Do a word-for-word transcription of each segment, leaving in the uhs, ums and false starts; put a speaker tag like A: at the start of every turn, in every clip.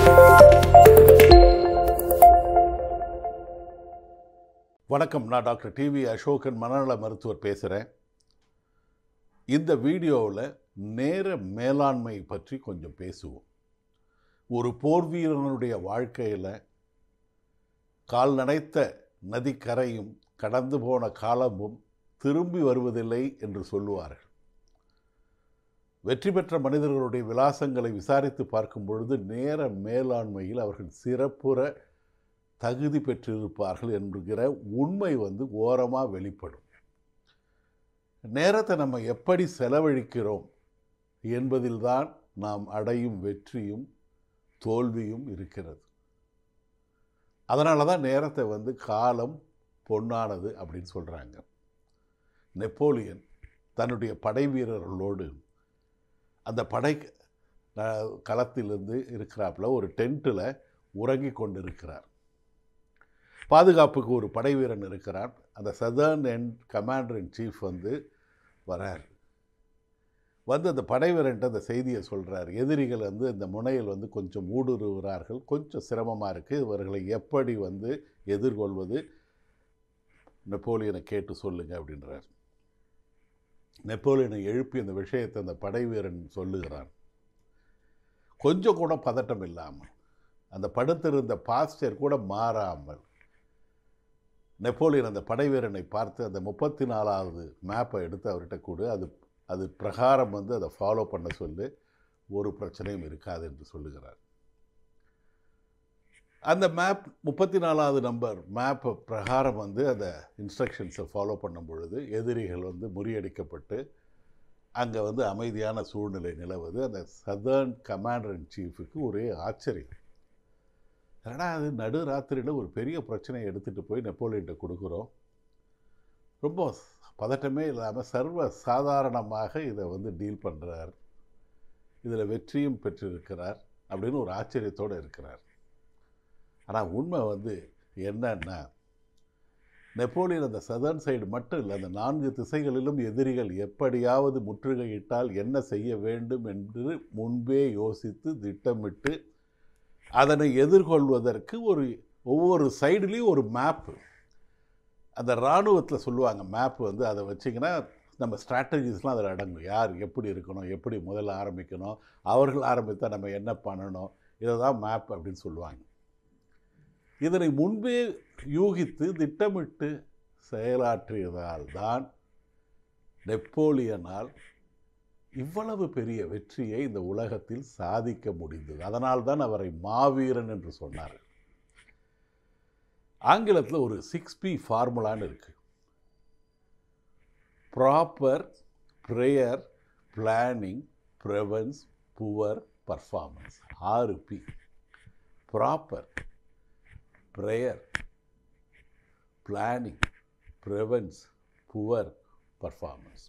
A: வணக்கம், நான் doctor T V Ashokan மனநல மருத்துவர் பேசுகிறேன். இந்த வீடியோவில் நேர மேலாண்மை பற்றி கொஞ்சம் பேசுவோம். ஒரு போர் வீரனுடைய வாழ்க்கையில் கால் நனைத்த நதிக்கரையும் கடந்து போன காலமும் திரும்பி வருவதில்லை என்று சொல்லுவார்கள். வெற்றி பெற்ற மனிதர்களுடைய விலாசங்களை விசாரித்து பார்க்கும் பொழுது நேர மேலாண்மையில் அவர்கள் சிறப்புற தகுதி பெற்றிருப்பார்கள் என்கிற உண்மை வந்து ஓரமாக வெளிப்படும். நேரத்தை நம்ம எப்படி செலவழிக்கிறோம் என்பதில்தான் நாம் அடையும் வெற்றியும் தோல்வியும் இருக்கிறது. அதனால தான் நேரத்தை வந்து காலம் பொன்னானது அப்படின்னு சொல்கிறாங்க. நெப்போலியன் தன்னுடைய படை வீரர்களோடு அந்த படை களத்திலிருந்து இருக்கிறாப்புல ஒரு டென்ட்டில் உறங்கி கொண்டு இருக்கிறார். பாதுகாப்புக்கு ஒரு படை வீரன் இருக்கிறான். அந்த southern and commander in chief வந்து வரார். வந்து அந்த படை வீரன்ட்ட அந்த செய்தியை சொல்கிறார். எதிரிகள் வந்து இந்த முனையில் வந்து கொஞ்சம் ஊடுருவுகிறார்கள், கொஞ்சம் சிரமமாக இருக்குது, இவர்களை எப்படி வந்து எதிர்கொள்வது நெப்போலியனை கேட்டு சொல்லுங்க அப்படின்றார். நெப்போலியனை எழுப்பி அந்த விஷயத்தை அந்த படை வீரன் சொல்லுகிறான். கொஞ்சம் கூட பதட்டம் இல்லாமல், அந்த படுத்திருந்த பாஸ்டர் கூட மாறாமல் நெப்போலியன் அந்த படை வீரனை பார்த்து அந்த முப்பத்தி நாலாவது மேப்பை எடுத்து அவர்கிட்ட கொடு, அது அது பிரகாரம் வந்து அதை ஃபாலோ பண்ண சொல்லு, ஒரு பிரச்சனையும் இருக்காது என்று சொல்லுகிறார். அந்த மேப் முப்பத்தி நாலாவது நம்பர் மேப்பை பிரகாரம் வந்து அந்த இன்ஸ்ட்ரக்ஷன்ஸை ஃபாலோ பண்ணும் பொழுது எதிரிகள் வந்து முறியடிக்கப்பட்டு அங்கே வந்து அமைதியான சூழ்நிலை நிலவுது. அந்த சதர்ன் கமாண்டர் இன் சீஃபுக்கு ஒரே ஆச்சரியம். ஏன்னா அது நடு ராத்திரியில் ஒரு பெரிய பிரச்சனையை எடுத்துகிட்டு போய் நெப்போலியன்ட்ட கொடுக்குறோம். ரொம்ப பதட்டமே இல்லாமல் சர்வ சாதாரணமாக இதை வந்து டீல் பண்ணுறார், இதில் வெற்றியும் பெற்றிருக்கிறார் அப்படின்னு ஒரு ஆச்சரியத்தோடு இருக்கிறார். ஆனால் உண்மை வந்து என்னன்னா, நெப்போலியன் அந்த சதர்ன் சைடு மட்டும் இல்லை, அந்த நான்கு திசைகளிலும் எதிரிகள் எப்படியாவது முற்றுகையிட்டால் என்ன செய்ய வேண்டும் என்று முன்பே யோசித்து திட்டமிட்டு அதனை எதிர்கொள்வதற்கு ஒரு ஒவ்வொரு சைடுலேயும் ஒரு மேப்பு, அந்த இராணுவத்தில் சொல்லுவாங்க மேப்பு வந்து, அதை வச்சிங்கன்னா நம்ம ஸ்ட்ராட்டஜிஸ்லாம் அதில் அடங்கும். யார் எப்படி இருக்கணும், எப்படி முதல்ல ஆரம்பிக்கணும், அவர்கள் ஆரம்பித்தா நம்ம என்ன பண்ணணும், இதை தான் மேப் அப்படின்னு சொல்லுவாங்க. இதனை முன்பே யூகித்து திட்டமிட்டு செயலாற்றியதால் தான் நெப்போலியனால் இவ்வளவு பெரிய வெற்றியை இந்த உலகத்தில் சாதிக்க முடிந்தது. அதனால் தான் அவரை மாவீரன் என்று சொன்னார். ஆங்கிலத்தில் ஒரு சிக்ஸ் பி ஃபார்முலான்னு இருக்கு. Proper, prior, planning, prevents, poor, performance. ஆறு P. Proper, prior, planning, prevents, poor, performance.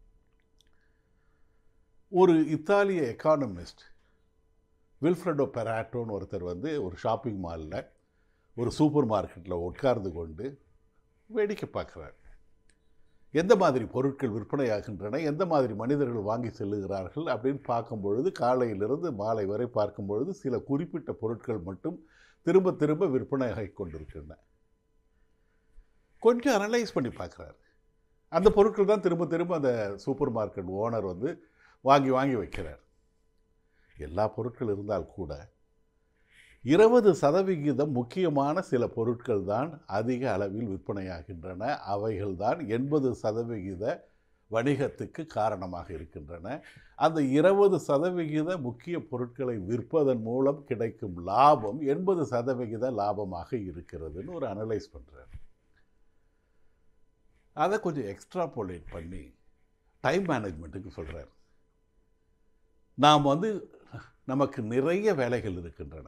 A: ஒரு இத்தாலிய எக்கானமிஸ்ட் வில்ஃப்ரெடோ பெராட்டோன்னு ஒருத்தர் வந்து ஒரு ஷாப்பிங் மாலில் ஒரு சூப்பர் மார்க்கெட்டில் உட்கார்ந்து கொண்டு வேடிக்கை பார்க்குறார். எந்த மாதிரி பொருட்கள் விற்பனையாகின்றன, எந்த மாதிரி மனிதர்கள் வாங்கி செல்லுகிறார்கள் அப்படின்னு பார்க்கும் பொழுது, காலையிலிருந்து மாலை வரை பார்க்கும் பொழுது சில குறிப்பிட்ட பொருட்கள் மட்டும் திரும்ப திரும்ப விற்பனையாகி கொண்டிருக்கின்றன. கொஞ்சம் அனலைஸ் பண்ணி பார்க்குறாரு. அந்த பொருட்கள் தான் திரும்ப திரும்ப அந்த சூப்பர் மார்க்கெட் ஓனர் வந்து வாங்கி வாங்கி வைக்கிறார். எல்லா பொருட்கள் இருந்தால் கூட இருபது சதவிகிதம் முக்கியமான சில பொருட்கள் தான் அதிக அளவில் விற்பனையாகின்றன. அவைகள் தான் எண்பது சதவிகித வணிகத்துக்கு காரணமாக இருக்கின்றன. அந்த இருபது சதவிகித முக்கிய பொருட்களை விற்பதன் மூலம் கிடைக்கும் லாபம் எண்பது சதவிகித லாபமாக இருக்கிறதுன்னு ஒரு அனலைஸ் பண்ணுறார். அதை கொஞ்சம் எக்ஸ்ட்ராபோலேட் பண்ணி டைம் மேனேஜ்மெண்ட்டுக்கு சொல்கிறார். நாம் வந்து நமக்கு நிறைய வேலைகள் இருக்கின்றன.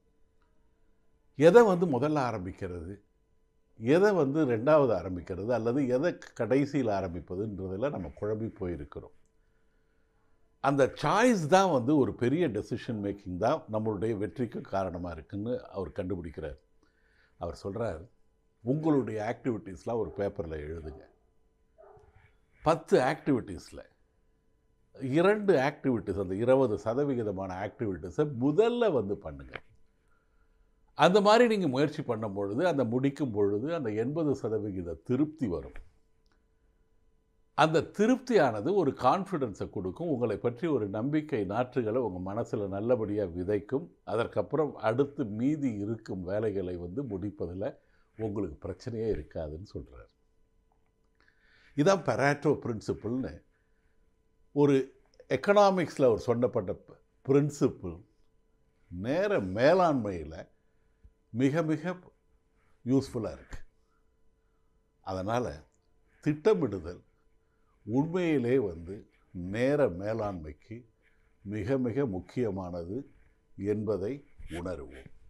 A: எதை வந்து முதல்ல ஆரம்பிக்கிறது, எதை வந்து ரெண்டாவது ஆரம்பிக்கிறது, அல்லது எதை கடைசியில் ஆரம்பிப்பதுன்றதில் நம்ம குழம்பி போயிருக்கிறோம். அந்த சாய்ஸ் தான் வந்து ஒரு பெரிய டெசிஷன் மேக்கிங் தான் நம்மளுடைய வெற்றிக்கு காரணமாக இருக்குதுன்னு அவர் கண்டுபிடிக்கிறார். அவர் சொல்கிறார், உங்களுடைய ஆக்டிவிட்டீஸ்லாம் ஒரு பேப்பரில் எழுதுங்க. பத்து ஆக்டிவிட்டீஸில் இரண்டு ஆக்டிவிட்டீஸ், அந்த இருபது சதவிகிதமான ஆக்டிவிட்டீஸை முதல்ல வந்து பண்ணுங்கள். அந்த மாதிரி நீங்கள் முயற்சி பண்ணும் பொழுது, அந்த முடிக்கும் பொழுது அந்த எண்பது சதவிகித திருப்தி வரும். அந்த திருப்தியானது ஒரு கான்ஃபிடென்ஸை கொடுக்கும். உங்களை பற்றி ஒரு நம்பிக்கை நாற்றுகளை உங்கள் மனசில் நல்லபடியாக விதைக்கும். அதற்கப்புறம் அடுத்து மீதி இருக்கும் வேலைகளை வந்து முடிப்பதில் உங்களுக்கு பிரச்சனையே இருக்காதுன்னு சொல்கிறார். இதான் பெராட்டோ பிரின்சிபிள்னு ஒரு எக்கனாமிக்ஸில் அவர் சொன்னப்பட்ட பிரின்சிபிள் நேர மேலாண்மையில் மிக மிக யூஸ்ஃபுல்லாக இருக்குது. அதனால் திட்டமிடுதல் உண்மையிலே வந்து நேர மேலாண்மைக்கு மிக மிக முக்கியமானது என்பதை உணருவோம்.